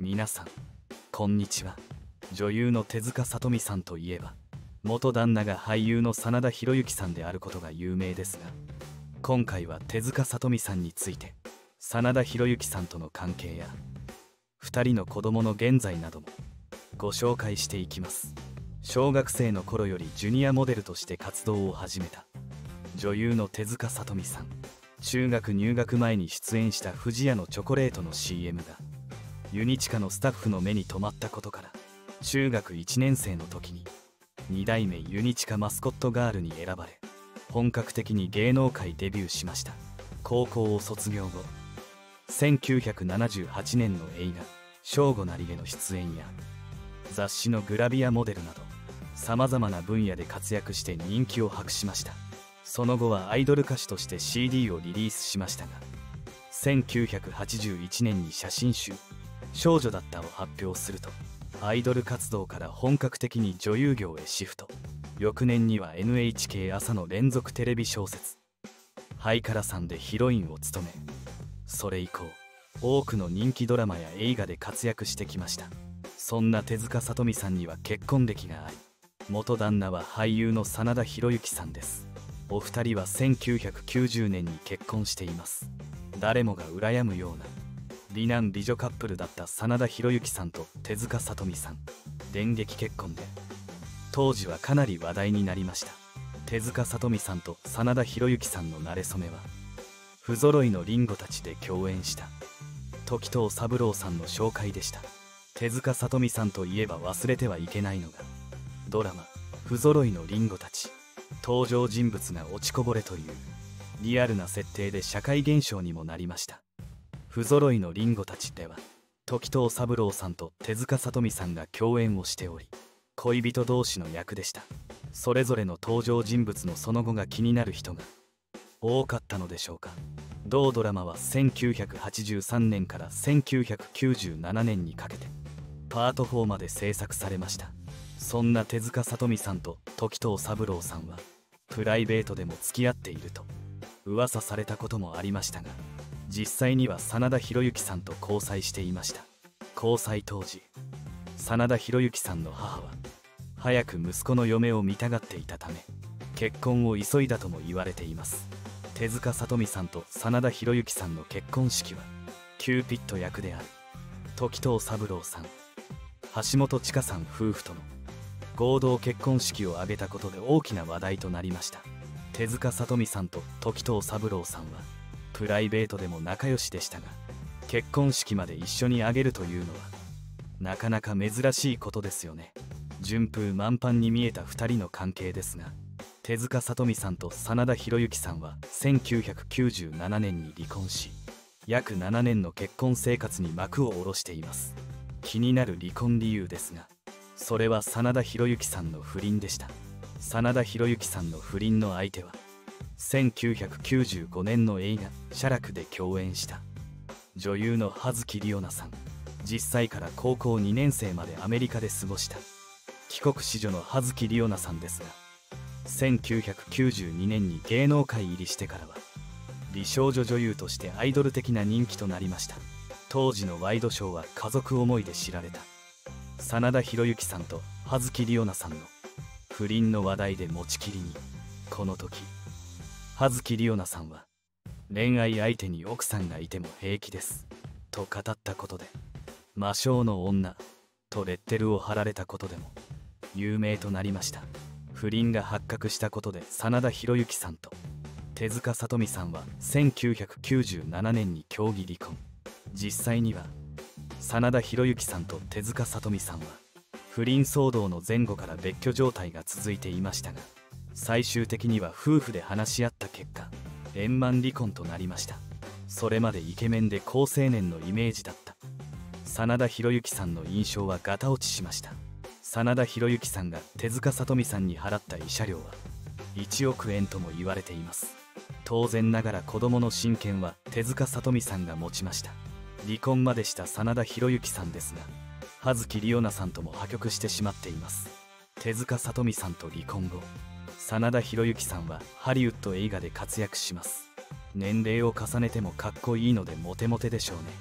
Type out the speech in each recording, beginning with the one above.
皆さんこんにちは。女優の手塚さとみさんといえば元旦那が俳優の真田広之さんであることが有名ですが、今回は手塚さとみさんについて真田広之さんとの関係や2人の子供の現在などもご紹介していきます。小学生の頃よりジュニアモデルとして活動を始めた女優の手塚さとみさん。中学入学前に出演した不二家のチョコレートの CM がユニチカのスタッフの目に留まったことから、中学1年生の時に2代目ユニチカマスコットガールに選ばれ、本格的に芸能界デビューしました。高校を卒業後、1978年の映画「正午なりげ」の出演や雑誌のグラビアモデルなどさまざまな分野で活躍して人気を博しました。その後はアイドル歌手として CD をリリースしましたが、1981年に写真集「少女だった」を発表すると、アイドル活動から本格的に女優業へシフト。翌年には NHK 朝の連続テレビ小説「ハイカラさん」でヒロインを務め、それ以降多くの人気ドラマや映画で活躍してきました。そんな手塚さとみさんには結婚歴があり、元旦那は俳優の真田広之さんです。お二人は1990年に結婚しています。誰もが羨むような美男美女カップルだった真田広之さんと手塚さとみさん。電撃結婚で当時はかなり話題になりました。手塚さとみさんと真田広之さんの馴れ初めは不揃いのリンゴたちで共演した時藤三郎さんの紹介でした。手塚さとみさんといえば忘れてはいけないのがドラマ「不揃いのリンゴたち」。登場人物が落ちこぼれというリアルな設定で社会現象にもなりました。不揃いのリンゴたちでは時藤三郎さんと手塚さとみさんが共演をしており、恋人同士の役でした。それぞれの登場人物のその後が気になる人が多かったのでしょうか。同ドラマは1983年から1997年にかけてパート4まで制作されました。そんな手塚さとみさんと時藤三郎さんはプライベートでも付き合っていると噂されたこともありましたが、実際には真田広之さんと交際していました。交際当時、真田広之さんの母は早く息子の嫁を見たがっていたため結婚を急いだとも言われています。手塚さとみさんと真田広之さんの結婚式はキューピッド役である時藤三郎さん、橋本千佳さん夫婦との合同結婚式を挙げたことで大きな話題となりました。手塚さとみさんと時藤三郎さんはプライベートでも仲良しでしたが、結婚式まで一緒に挙げるというのはなかなか珍しいことですよね。順風満帆に見えた2人の関係ですが、手塚さとみさんと真田広之さんは1997年に離婚し、約7年の結婚生活に幕を下ろしています。気になる離婚理由ですが、それは真田広之さんの不倫でした。真田広之さんの不倫の相手は1995年の映画「写楽」で共演した女優の葉月里央奈さん。10歳から高校2年生までアメリカで過ごした帰国子女の葉月里央奈さんですが、1992年に芸能界入りしてからは美少女女優としてアイドル的な人気となりました。当時のワイドショーは家族思いで知られた真田広之さんと葉月里央奈さんの不倫の話題で持ちきりに、この時葉月里央奈さんは恋愛相手に奥さんがいても平気ですと語ったことで魔性の女とレッテルを貼られたことでも有名となりました。不倫が発覚したことで真田広之さんと手塚さとみさんは1997年に協議離婚。実際には真田広之さんと手塚さとみさんは不倫騒動の前後から別居状態が続いていましたが、最終的には夫婦で話し合った結果円満離婚となりました。それまでイケメンで好青年のイメージだった真田広之さんの印象はガタ落ちしました。真田広之さんが手塚さとみさんに払った慰謝料は1億円とも言われています。当然ながら子供の親権は手塚さとみさんが持ちました。離婚までした真田広之さんですが、葉月里央奈さんとも破局してしまっています。手塚さとみさんと離婚後、真田広之さんはハリウッド映画で活躍します。年齢を重ねてもかっこいいのでモテモテでしょうね。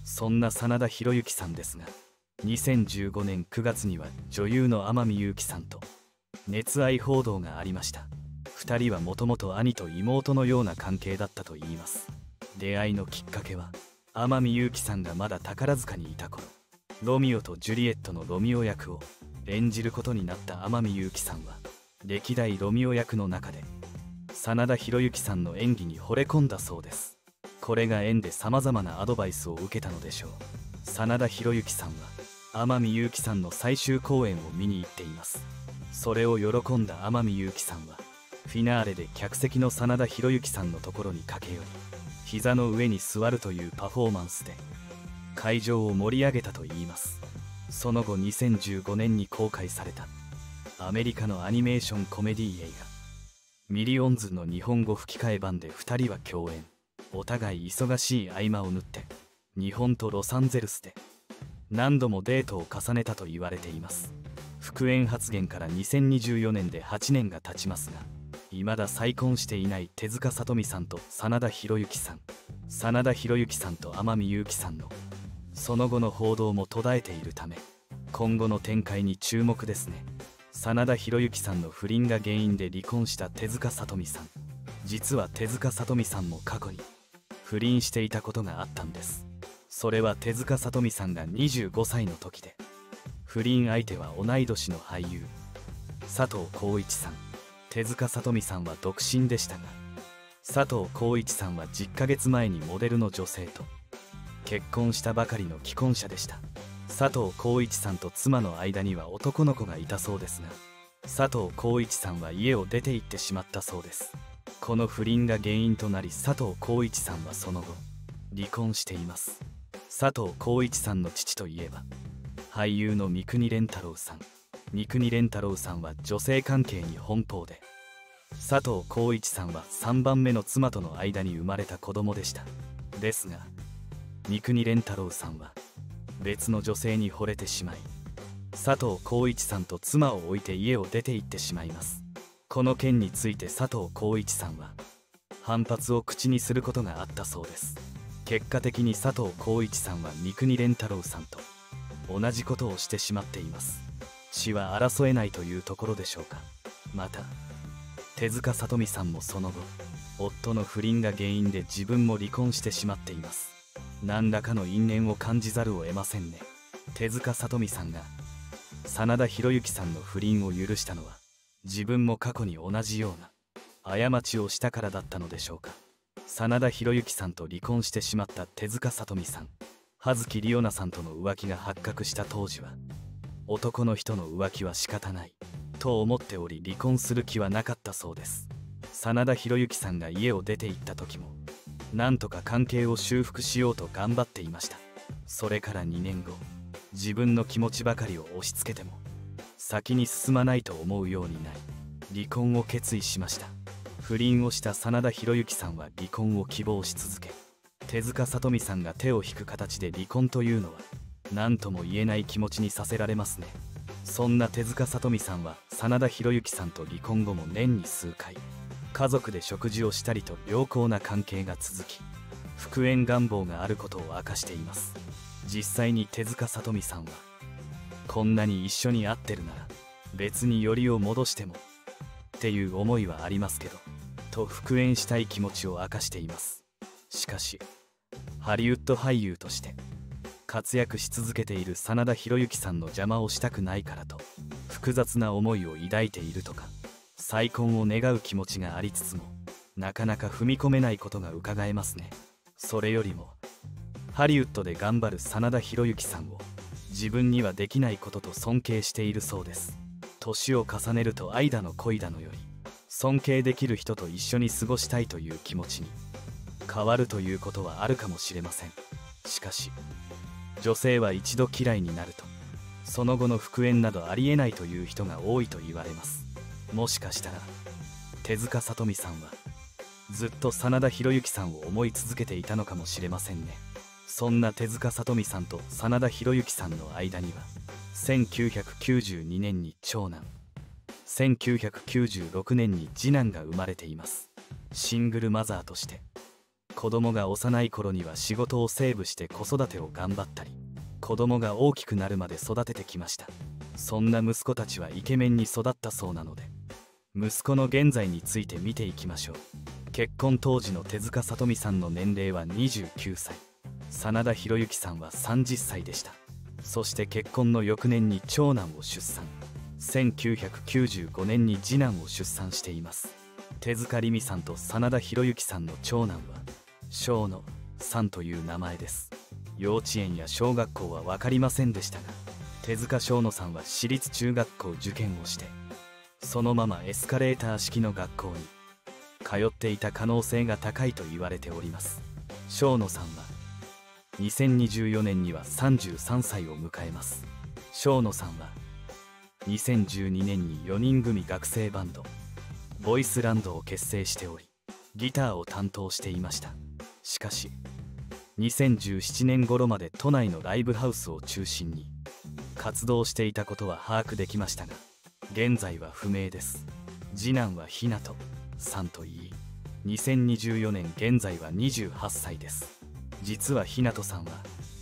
そんな真田広之さんですが、2015年9月には女優の天海祐希さんと熱愛報道がありました。2人はもともと兄と妹のような関係だったといいます。出会いのきっかけは、天海祐希さんがまだ宝塚にいた頃、ロミオとジュリエットのロミオ役を演じることになった天海祐希さんは、歴代ロミオ役の中で真田広之さんの演技に惚れ込んだそうです。これが縁でさまざまなアドバイスを受けたのでしょう。真田広之さんは天海祐希さんの最終公演を見に行っています。それを喜んだ天海祐希さんは、フィナーレで客席の真田広之さんのところに駆け寄り、膝の上に座るというパフォーマンスで会場を盛り上げたといいます。その後2015年に公開されたアメリカのアニメーションコメディ映画ミリオンズの日本語吹き替え版で2人は共演。お互い忙しい合間を縫って日本とロサンゼルスで何度もデートを重ねたと言われています。復縁発言から2024年で8年が経ちますが、未だ再婚していない手塚理美さんと真田広之さん、真田広之さんと天海祐希さんのその後の報道も途絶えているため、今後の展開に注目ですね。真田広之さんの不倫が原因で離婚した手塚理美さん。実は手塚理美さんも過去に不倫していたことがあったんです。それは手塚理美さんが25歳の時で、不倫相手は同い年の俳優佐藤浩市さん。手塚理美さんは独身でしたが、佐藤浩市さんは10ヶ月前にモデルの女性と結婚したばかりの既婚者でした。佐藤浩市さんと妻の間には男の子がいたそうですが、佐藤浩市さんは家を出て行ってしまったそうです。この不倫が原因となり、佐藤浩市さんはその後離婚しています。佐藤浩市さんの父といえば俳優の三國連太郎さん。三國連太郎さんは女性関係に奔放で、佐藤浩市さんは3番目の妻との間に生まれた子供でした。ですが三國連太郎さんは別の女性に惚れてしまい、佐藤浩市さんと妻を置いて家を出て行ってしまいます。この件について佐藤浩市さんは反発を口にすることがあったそうです。結果的に佐藤浩市さんは三國連太郎さんと同じことをしてしまっています。血は争えないというところでしょうか。また手塚理美さんもその後、夫の不倫が原因で自分も離婚してしまっています。何らかの因縁を感じざるを得ませんね。手塚理美さんが真田広之さんの不倫を許したのは、自分も過去に同じような過ちをしたからだったのでしょうか。真田広之さんと離婚してしまった手塚理美さん、葉月里央奈さんとの浮気が発覚した当時は、男の人の浮気は仕方ないと思っており、離婚する気はなかったそうです。真田広之さんが家を出て行った時も、なんとか関係を修復しようと頑張っていました。それから2年後、自分の気持ちばかりを押し付けても先に進まないと思うようになり、離婚を決意しました。不倫をした真田広之さんは離婚を希望し続け、手塚理美さんが手を引く形で離婚というのは何とも言えない気持ちにさせられますね。そんな手塚理美さんは真田広之さんと離婚後も年に数回家族で食事をしたりと良好な関係が続き、復縁願望があることを明かしています。実際に手塚理美さんは、こんなに一緒に会ってるなら別によりを戻してもっていう思いはありますけどと復縁したい気持ちを明かしています。しかしハリウッド俳優として活躍し続けている真田広之さんの邪魔をしたくないからと複雑な思いを抱いているとか、再婚を願う気持ちがありつつもなかなか踏み込めないことがうかがえますね。それよりもハリウッドで頑張る真田広之さんを自分にはできないことと尊敬しているそうです。年を重ねると愛だの恋だのより尊敬できる人と一緒に過ごしたいという気持ちに変わるということはあるかもしれません。しかし女性は一度嫌いになるとその後の復縁などありえないという人が多いと言われます。もしかしたら手塚理美さんはずっと真田広之さんを思い続けていたのかもしれませんね。そんな手塚理美さんと真田広之さんの間には1992年に長男、1996年に次男が生まれています。シングルマザーとして子供が幼い頃には仕事をセーブして子育てを頑張ったり、子供が大きくなるまで育ててきました。そんな息子たちはイケメンに育ったそうなので、息子の現在について見ていきましょう。結婚当時の手塚さとみさんの年齢は29歳、真田広之さんは30歳でした。そして結婚の翌年に長男を出産、1995年に次男を出産しています。手塚りみさんと真田広之さんの長男は翔野さんという名前です。幼稚園や小学校は分かりませんでしたが、手塚翔野さんは私立中学校受験をして、そのままエスカレーター式の学校に通っていた可能性が高いと言われております。翔野さんは2024年には33歳を迎えます。翔野さんは2012年に4人組学生バンドボイスランドを結成しており、ギターを担当していました。しかし2017年頃まで都内のライブハウスを中心に活動していたことは把握できましたが、現在は不明です。次男はひなとさんといい、2024年現在は28歳です。実はひなとさんは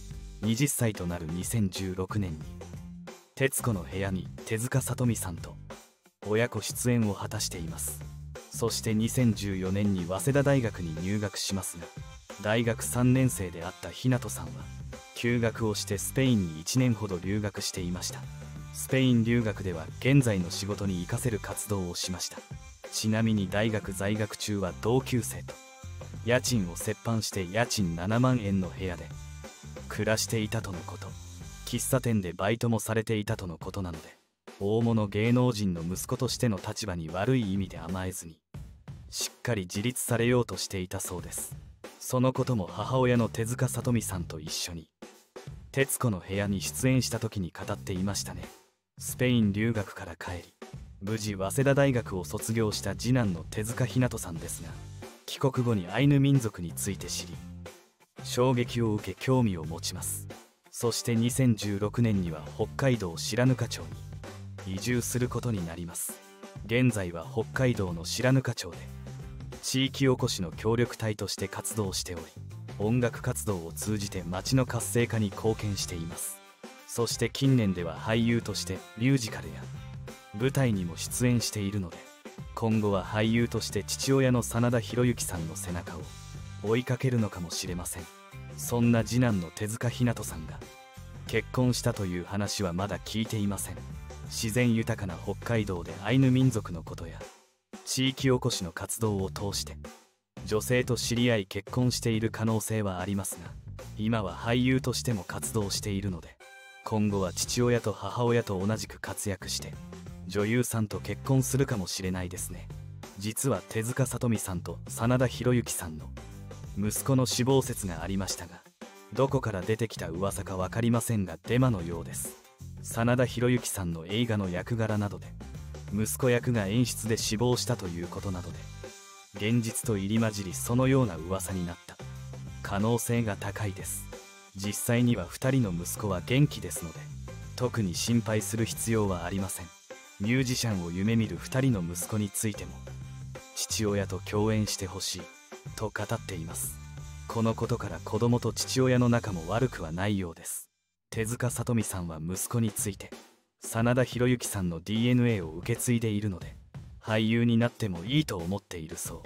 20歳となる2016年に徹子の部屋に手塚さとみさんと親子出演を果たしています。そして2014年に早稲田大学に入学しますが、大学3年生であったひなとさんは休学をしてスペインに1年ほど留学していました。スペイン留学では現在の仕事に活かせる活動をしました。ちなみに大学在学中は同級生と家賃を折半して家賃7万円の部屋で暮らしていたとのこと。喫茶店でバイトもされていたとのことなので、大物芸能人の息子としての立場に悪い意味で甘えずにしっかり自立されようとしていたそうです。そのことも母親の手塚さとみさんと一緒に徹子の部屋に出演した時に語っていましたね。スペイン留学から帰り、無事早稲田大学を卒業した次男の手塚ひなとさんですが、帰国後にアイヌ民族について知り衝撃を受け興味を持ちます。そして2016年には北海道白糠町に移住することになります。現在は北海道の白糠町で地域おこしの協力隊として活動しており、音楽活動を通じて町の活性化に貢献しています。そして近年では俳優としてミュージカルや舞台にも出演しているので、今後は俳優として父親の真田広之さんの背中を追いかけるのかもしれません。そんな次男の手塚ひなとさんが結婚したという話はまだ聞いていません。自然豊かな北海道でアイヌ民族のことや地域おこしの活動を通して女性と知り合い結婚している可能性はありますが、今は俳優としても活動しているので、今後は父親と母親と同じく活躍して女優さんと結婚するかもしれないですね。実は手塚さとみさんと真田広之さんの息子の死亡説がありましたが、どこから出てきた噂か分かりませんがデマのようです。真田広之さんの映画の役柄などで息子役が演出で死亡したということなどで、現実と入り混じりそのような噂になった可能性が高いです。実際には2人の息子は元気ですので、特に心配する必要はありません。ミュージシャンを夢見る2人の息子についても父親と共演してほしいと語っています。このことから子供と父親の仲も悪くはないようです。手塚さとみさんは息子について真田広之さんの DNA を受け継いでいるので俳優になってもいいと思っているそう。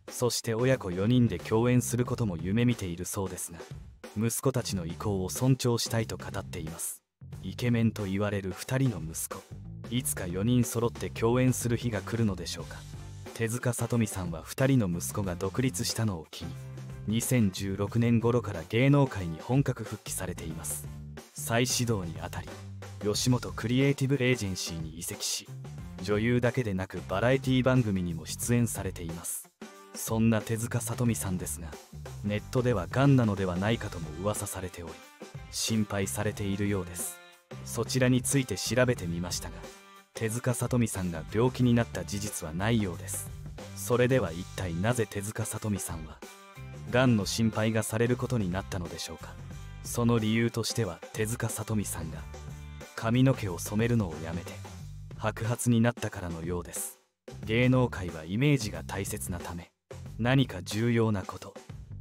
そして親子4人で共演することも夢見ているそうですが、息子たちの意向を尊重したいと語っています。イケメンと言われる2人の息子、いつか4人揃って共演する日が来るのでしょうか。手塚さとみさんは2人の息子が独立したのを機に2016年頃から芸能界に本格復帰されています。再始動にあたり吉本クリエイティブエージェンシーに移籍し、女優だけでなくバラエティ番組にも出演されています。そんな手塚さとみさんですが、ネットではがんなのではないかとも噂されており心配されているようです。そちらについて調べてみましたが、手塚さとみさんが病気になった事実はないようです。それでは一体なぜ手塚さとみさんはがんの心配がされることになったのでしょうか。その理由としては手塚さとみさんが髪の毛を染めるのをやめて白髪になったからのようです。芸能界はイメージが大切なため、何か重要なこと、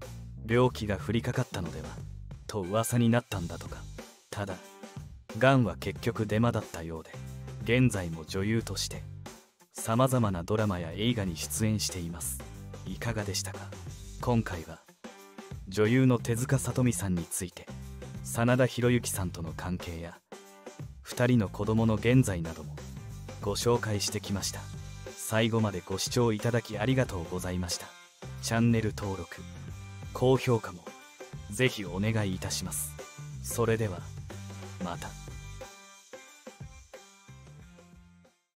病気が降りかかったのではと噂になったんだとか。ただがんは結局デマだったようで、現在も女優としてさまざまなドラマや映画に出演しています。いかがでしたか？今回は女優の手塚理美さんについて、真田広之さんとの関係や2人の子供の現在などもご紹介してきました。最後までご視聴いただきありがとうございました。チャンネル登録、高評価もぜひお願いいたします。それではまた。